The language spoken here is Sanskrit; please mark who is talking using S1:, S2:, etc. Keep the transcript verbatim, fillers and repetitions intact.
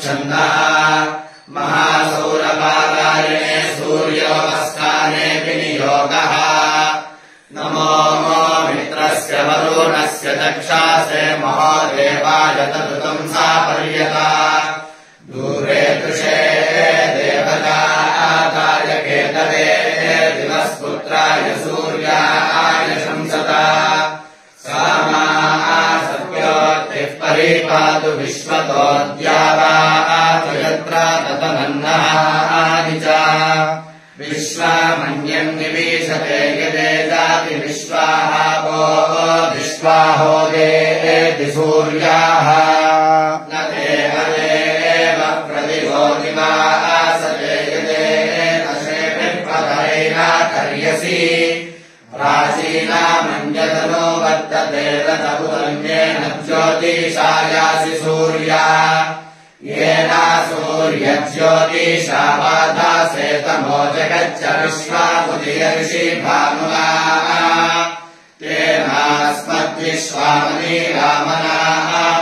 S1: छन्दः महासौरपादायने सूर्योपस्थाने विनियोगः नमो मित्रस्य वरुणस्य दक्षासे महादेवाय तदृतम् सा पर्यता दूरे दृशे देवताय केतवे दिवस्पुत्राय सूर्याय शंसता सा मा सत्योक्तिः परिपातु विश्वतोऽद्यावायत्र ततमन्नानि च विश्वामन्यम् निवीशते यदे जाति विश्वाहावो विश्वाहोदेति सूर्याः न देव देव प्रतिभोगिवासते यदे नशेभिर्पदैराकर्यसि प्राचीनामन्यतनो वर्तते रतपुरन्येन ज्योतिषायासि सूर्या येन सूर्यज्योतिषा वाधासेतमो जगच्च विश्वामुदयर्षि भानुना तेनास्मद्विश्वामनीरामनाः